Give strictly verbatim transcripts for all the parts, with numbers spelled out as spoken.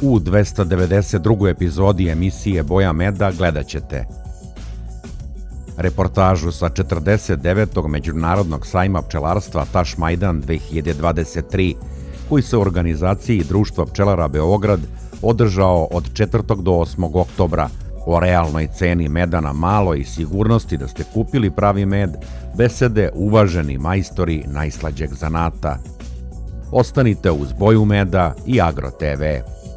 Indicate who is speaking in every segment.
Speaker 1: U dvesta devedeset drugoj epizodi emisije Boja meda gledat ćete reportažu sa četrdeset devetog Međunarodnog sajma pčelarstva Tašmajdan dve hiljade dvadeset tri, koji se u organizaciji Društva pčelara Beograd održao od četvrtog do osmog oktobra, o realnoj ceni meda na malo i sigurnosti da ste kupili pravi med, besede uvaženi majstori najslađeg zanata. Ostanite uz Boju meda i Agro te ve.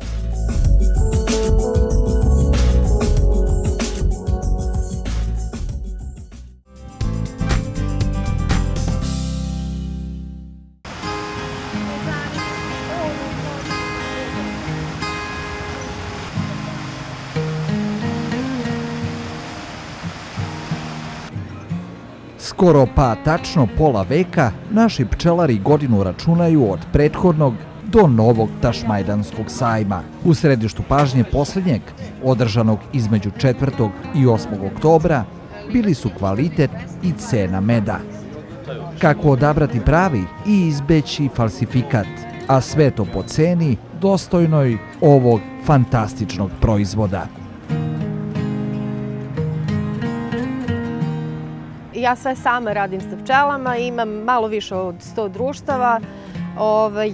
Speaker 2: Skoro pa tačno pola veka naši pčelari godinu računaju od prethodnog do novog Tašmajdanskog sajma. U središtu pažnje posljednjeg, održanog između četvrtog i osmog oktobra, bili su kvalitet i cena meda. Kako odabrati pravi i izbeći falsifikat, a sve to po ceni dostojnoj ovog fantastičnog proizvoda.
Speaker 3: Ja sve sama radim sa pčelama, imam malo više od sto društava. Ovaj,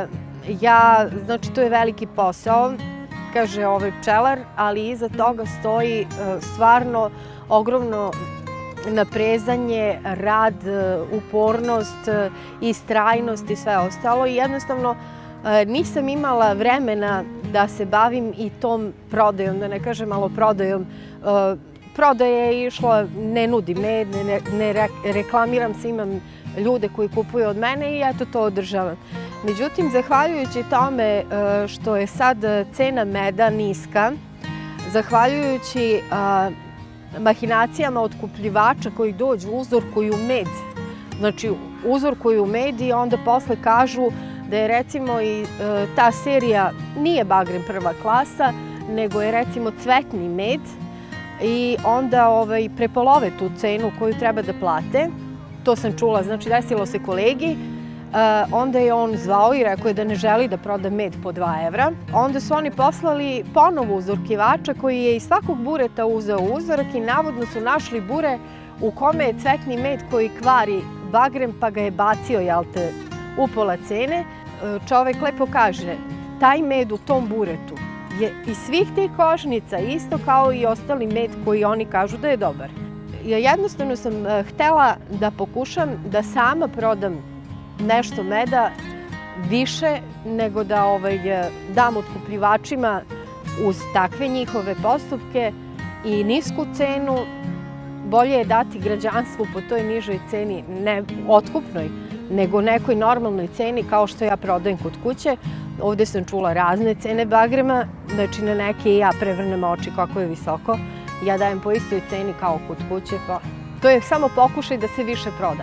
Speaker 3: ja, znači, to je veliki posao, kaže ovaj pčelar, ali iza toga stoji stvarno ogromno naprezanje, rad, upornost, istrajnost i sve ostalo. I jednostavno nisam imala vremena da se bavim i tom prodajom, da ne kažem malo prodajom. Prodaja je išla, ne nudim med, ne, ne reklamiram se, imam ljude koji kupuju od mene i eto to održavam. Međutim, zahvaljujući tome što je sad cena meda niska, zahvaljujući mahinacijama otkupljivača koji dođu, uzorkuju med, znači uzorkuju med i onda posle kažu da je recimo i ta serija nije Bagrem prva klasa, nego je recimo cvetni med, i onda ovaj, prepolove tu cenu koju treba da plate. To sam čula, znači desilo se kolegi. Uh, onda je on zvao i rekao je da ne želi da proda med po dva evra. Onda su oni poslali ponovo uzorkivača koji je iz svakog bureta uzeo uzorak i navodno su našli bure u kome je cvetni med koji kvari Bagrem, pa ga je bacio, jel te, upola cene. Uh, čovek lepo kaže, taj med u tom buretu je iz svih tih košnica isto kao i ostali med koji oni kažu da je dobar. Ja jednostavno sam htela da pokušam da sama prodam nešto meda više nego da ovaj, dam otkupljivačima uz takve njihove postupke i nisku cenu. Bolje je dati građanstvu po toj nižoj ceni, ne otkupnoj, nego nekoj normalnoj ceni kao što ja prodajem kod kuće. Ovdje sam čula razne cene bagrema, znači na neke i ja prevrnem oči kako je visoko. Ja dajem po istoj ceni kao kod kuće, pa to je samo pokušaj da se više proda.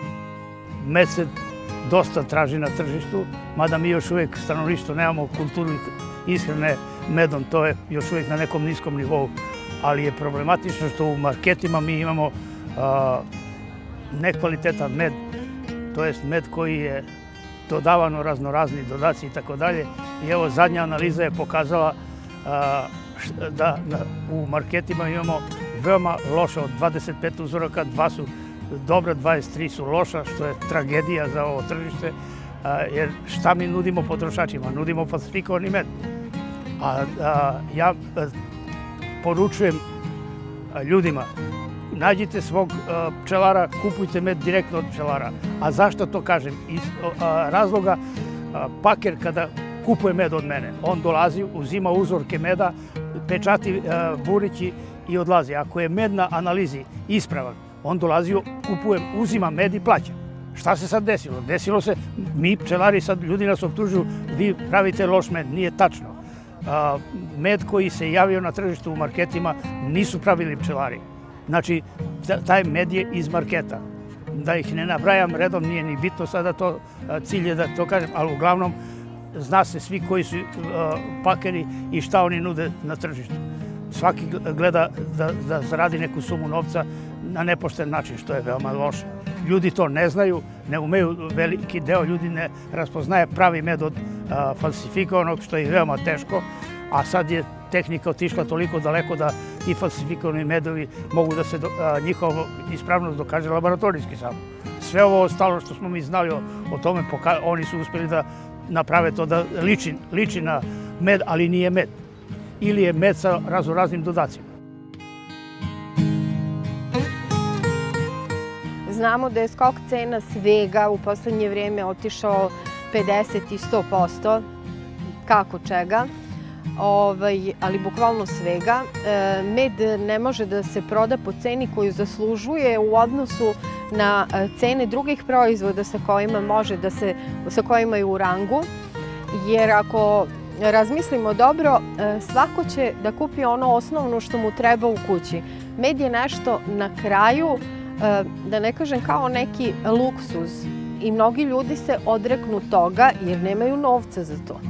Speaker 4: Med se dosta traži na tržištu, mada mi još uvijek stanovništvo nemamo kulturu ishrane medom, to je još uvijek na nekom niskom nivou. Ali je problematično što u marketima mi imamo a, nekvalitetan med, to jest med koji je dodavano raznorazni dodaci i tako dalje. I evo zadnja analiza je pokazala a, da, da u marketima imamo veoma loša, od dvadeset pet uzoraka, dva su dobra, dvadeset tri su loša, što je tragedija za ovo tržište, a, jer šta mi nudimo potrošačima? Nudimo falsifikovani med. A, a ja a, poručujem a, ljudima, nađite svog a, pčelara, kupujte med direktno od pčelara. A zašto to kažem? Iz a, razloga a, paker kada kupuje med od mene, on dolazi, uzima uzorke meda, pečati a, burići i odlazi. Ako je med na analizi ispravan, on dolazi, kupuje, uzima med i plaća. Šta se sad desilo? Desilo se, mi pčelari sad, ljudi nas optužuju, vi pravite loš med, nije tačno. A, med koji se javio na tržištu u marketima nisu pravili pčelari. Znači, taj med je iz marketa. Da ih ne nabrajam redom, nije ni bitno sada to, cilj je da to kažem, ali uglavnom zna se svi koji su pakeri i šta oni nude na tržištu. Svaki gleda da zaradi neku sumu novca na nepošten način, što je veoma loše. Ljudi to ne znaju, ne umeju, veliki deo ljudi ne raspoznaje pravi med od falsifikovanog, što je veoma teško, a sad je tehnika otišla toliko daleko da ti falsifikovani medovi mogu da se njihova ispravnost dokaže laboratorijski samo. Sve ovo ostalo što smo mi znali o tome, oni su uspjeli da naprave to da liči na med, ali nije med. Ili je med sa raznoraznim dodacima.
Speaker 3: Znamo da je skok cena svega u poslednje vrijeme otišao pedeset i sto posto, kako čega, ali bukvalno svega. Med ne može da se proda po ceni koju zaslužuje u odnosu na cene drugih proizvoda sa kojima može da se, sa kojima je u rangu, jer ako razmislimo dobro, svako će da kupi ono osnovno što mu treba u kući. Med je nešto na kraju, da ne kažem kao neki luksuz, i mnogi ljudi se odreknu toga jer nemaju novca za to.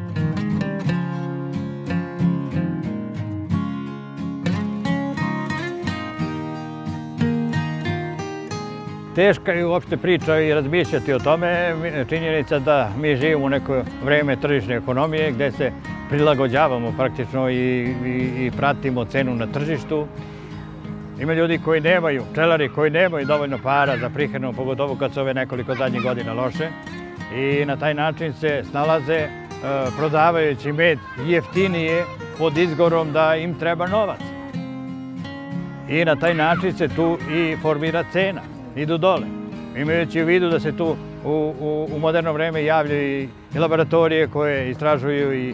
Speaker 5: Teška je uopšte priča i razmišljati o tome. Činjenica da mi živimo u neko vreme tržišne ekonomije gde se prilagođavamo praktično i pratimo cenu na tržištu. Ima ljudi koji nemaju, pčelari koji nemaju dovoljno para za prihranu, pogotovo kad su ove nekoliko zadnjih godina loše. I na taj način se snalaze prodavajući med jeftinije pod izgovorom da im treba novac. I na taj način se tu i formira cena. Idu dole. Imajući u vidu da se tu u moderno vreme javljaju i laboratorije koje istražuju i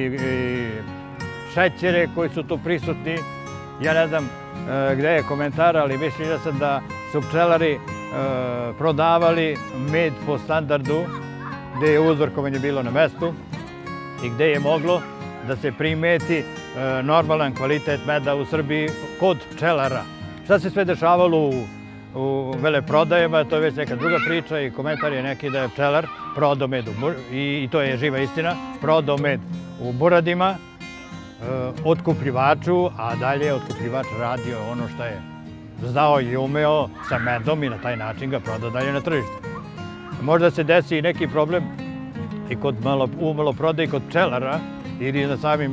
Speaker 5: šećere koji su tu prisutni. Ja ne znam gde je komentar, ali mislim da su pčelari prodavali med po standardu gde je uzorkovanje bilo na mestu i gde je moglo da se primeti normalan kvalitet meda u Srbiji kod pčelara. Šta se sve dešavalo u veleprodajama, to je već neka druga priča i komentar je neki da je pčelar prodao med, i to je živa istina, prodao med u buradima otkupljivaču, a dalje je otkupljivač radio ono što je znao i umeo sa medom i na taj način ga prodao dalje na tržište. Možda se desi i neki problem i u maloprodaji kod pčelara ili u samim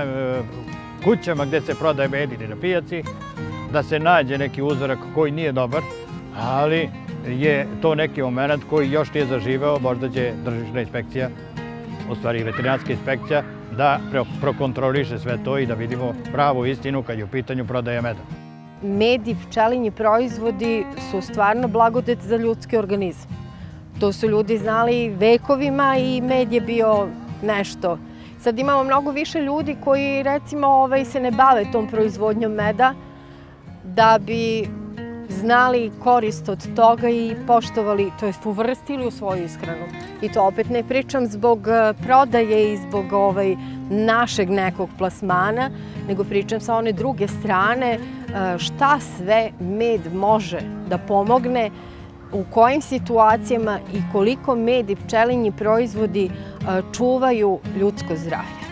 Speaker 5: kućama gde se prodaje med ili na pijaci, da se nađe neki uzorak koji nije dobar, ali je to neki moment koji još nije zaživeo, možda će tržišna inspekcija, u stvari veterinarska inspekcija, da prokontroliše sve to i da vidimo pravu istinu kad je u pitanju prodaja meda.
Speaker 3: Med i pčelinji proizvodi su stvarno blagodet za ljudski organizam. To su ljudi znali vekovima i med je bio nešto. Sad imamo mnogo više ljudi koji recimo se ne bave tom proizvodnjom meda, da bi znali korist od toga i poštovali, to jest uvrstili u svoju ishranu. I to opet ne pričam zbog prodaje i zbog našeg nekog plasmana, nego pričam sa one druge strane šta sve med može da pomogne, u kojim situacijama i koliko med i pčelinji proizvodi čuvaju ljudsko zdravlje.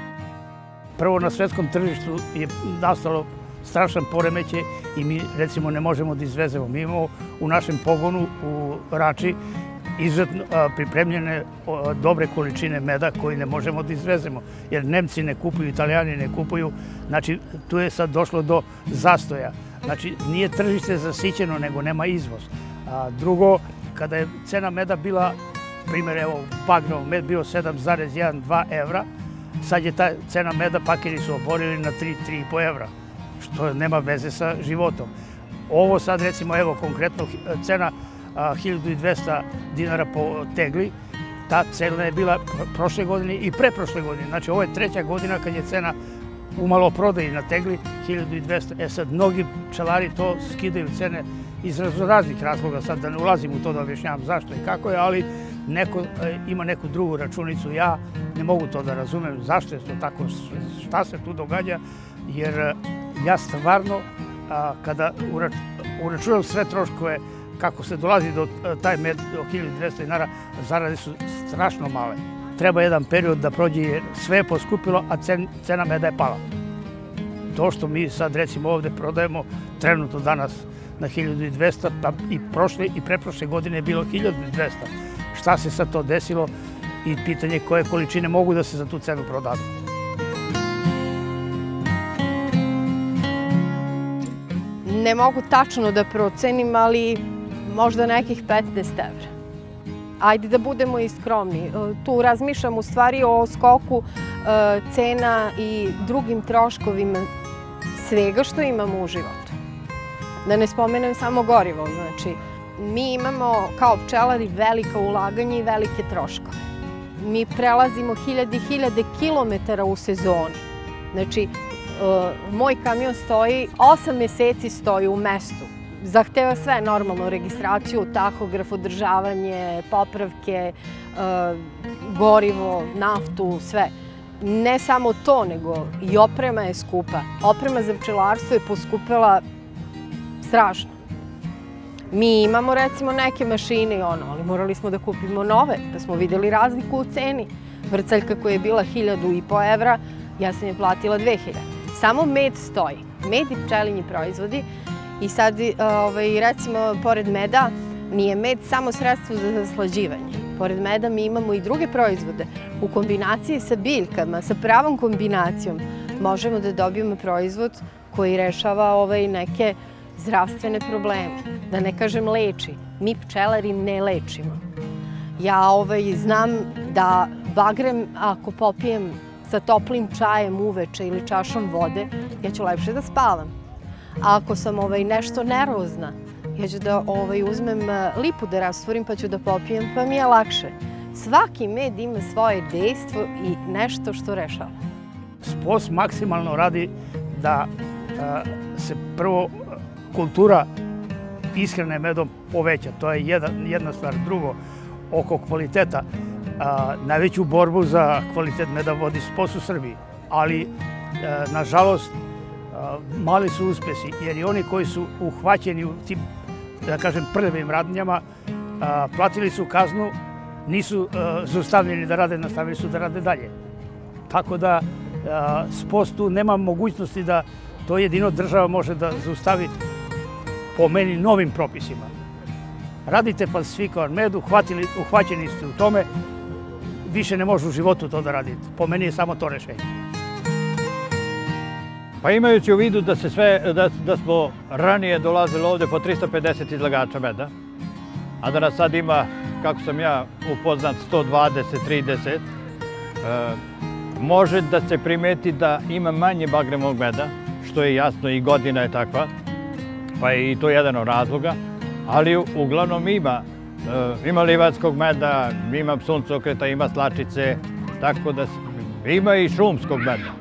Speaker 4: Prvo, na svetskom tržištu je nastalo strašan poremećaj i mi recimo ne možemo da izvezemo. Mi imamo u našem pogonu u Rači izuzetno pripremljene dobre količine meda koji ne možemo da izvezemo, jer Nemci ne kupuju, Italijani ne kupuju, znači tu je sad došlo do zastoja. Znači nije tržište zasićeno, nego nema izvoz. Drugo, kada je cena meda bila, primjer evo Bagnov med bio sedam zarez jedan evra, sad je ta cena meda, pakiri su oborili na tri, tri i po evra, što nema veze sa životom. Ovo sad recimo, evo konkretno cena hiljadu dvesta dinara po tegli, ta cena je bila prošle godine i preprošle godine. Znači ovo je treća godina kad je cena u maloprodaji na tegli hiljadu dvesta. E sad, mnogi pčelari to skidaju cene iz raznih razloga, sad da ne ulazim u to da objašnjavam zašto i kako je, ali neko ima neku drugu računicu. Ja ne mogu to da razumem zašto je to tako, šta se tu događa, jer ja stvarno, kada uračunam sve troškove, kako se dolazi do taj med, do hiljadu dvesta dinara, zarade su strašno male. Treba jedan period da prođe jer sve je poskupilo, a cena meda je pala. to što mi sad recimo ovde prodajemo trenutno danas na hiljadu i dvesta, pa i prošle i preprošle godine je bilo hiljadu i dvesta. Šta se sad to desilo i pitanje koje količine mogu da se za tu cenu prodadu.
Speaker 3: Ne mogu tačno da procenim, ali možda nekih petnaest evra. Ajde da budemo i skromni. Tu razmišljam u stvari o skoku cena i drugim troškovima svega što imamo u životu. Da ne spomenem samo gorivo, znači mi imamo kao pčelari velika ulaganja i velike troškove. Mi prelazimo hiljade i hiljade kilometara u sezoni. Znači, moj kamion stoji, osam meseci stoji u mestu. Zahteva sve normalno, registraciju, tahograf, održavanje, popravke, gorivo, naftu, sve. Ne samo to, nego i oprema je skupa. Oprema za pčelarstvo je poskupela strašno. Mi imamo recimo neke mašine, ali morali smo da kupimo nove, pa smo videli razliku u ceni. Vrcaljka koja je bila hiljadu i po evra, ja sam je platila dve hiljade. Samo med stoji, med i pčelinji proizvodi. I sad, recimo, pored meda, nije med samo sredstvo za zaslađivanje. Pored meda mi imamo i druge proizvode. U kombinaciji sa biljkama, sa pravom kombinacijom, možemo da dobijemo proizvod koji rešava neke zdravstvene probleme. Da ne kažem leči. Mi pčelari ne lečimo. Ja znam da bagrem, ako popijem sa toplim čajem uveče ili čašom vode, ja ću lepše da spavam. A ako sam nešto nervozna, ja ću da uzmem lipu da rastvorim pa ću da popijem, pa mi je lakše. Svaki med ima svoje dejstvo i nešto što rešava.
Speaker 4: S P O S maksimalno radi da se prvo kultura ishrane medom poveća. To je jedna stvar. Drugo, oko kvaliteta. Najveću borbu za kvalitet meda vodi S P O S u Srbiji, ali nažalost mali su uspesi, jer i oni koji su uhvaćeni u tim, da kažem, prljavim radnjama, platili su kaznu, nisu zaustavljeni da rade, nastavili su da rade dalje. Tako da S P O S tu nema mogućnosti da to jedino država može da zaustavi po meni novim propisima. Radite falsifikovan med, uhvaćeni ste u tome, više ne može u životu to da radite. Po meni je samo to rešenje.
Speaker 5: Pa imajući u vidu da se sve, da smo ranije dolazili ovde po trista pedeset izlagača meda, a da nas sad ima, kako sam ja upoznat, sto dvadeset, trideset, može da se primeti da ima manje bagremog meda, što je jasno i godina je takva, pa je i to jedan od razloga, ali uglavnom ima. Ima livatskog meda, ima suncokreta, ima slačice, tako da ima i šumskog meda.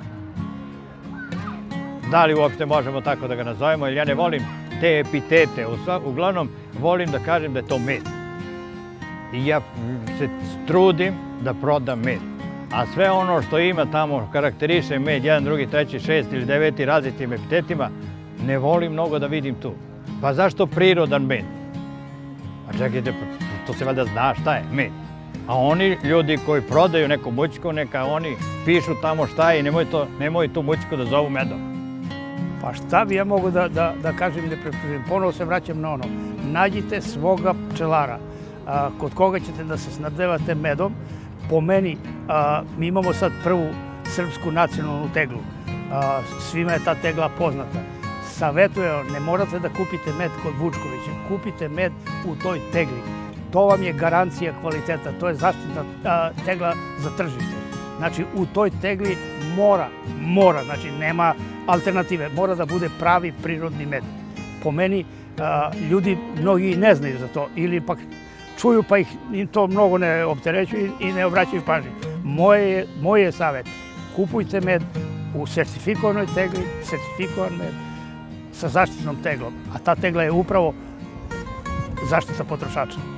Speaker 5: Da li uopšte možemo tako da ga nazovemo, jer ja ne volim te epitete, uglavnom volim da kažem da je to med. I ja se trudim da prodam med. A sve ono što ima tamo, karakteriše med, jedan, drugi, treći, šest ili deveti različitim epitetima, ne volim mnogo da vidim tu. Pa zašto prirodan med? A čekajte, to se valjda zna šta je med. A oni ljudi koji prodaju neku mućku, neka oni pišu tamo šta je i nemoj tu mućku da zovu medom.
Speaker 4: Pa šta bi ja mogu da kažem i da preporučujem? Ponovo se vraćam na ono. Nađite svoga pčelara kod koga ćete da se snabdevate medom. Po meni, mi imamo sad prvu srpsku nacionalnu teglu. Svima je ta tegla poznata. Savetujem, ne morate da kupite med kod Vučkovića, kupite med u toj tegli. To vam je garancija kvaliteta, to je zaštitna tegla za tržište. Znači, u toj tegli mora, mora, znači nema alternative, mora da bude pravi prirodni med. Po meni, ljudi mnogi ne znaju za to, ili pak čuju pa ih to mnogo ne opterećuju i ne obraćaju pažnje. Moj je savjet, kupujte med u sertifikovanoj tegli, sertifikovan med, sa zaštitnom teglom, a ta tegla je upravo zaštita potrošača.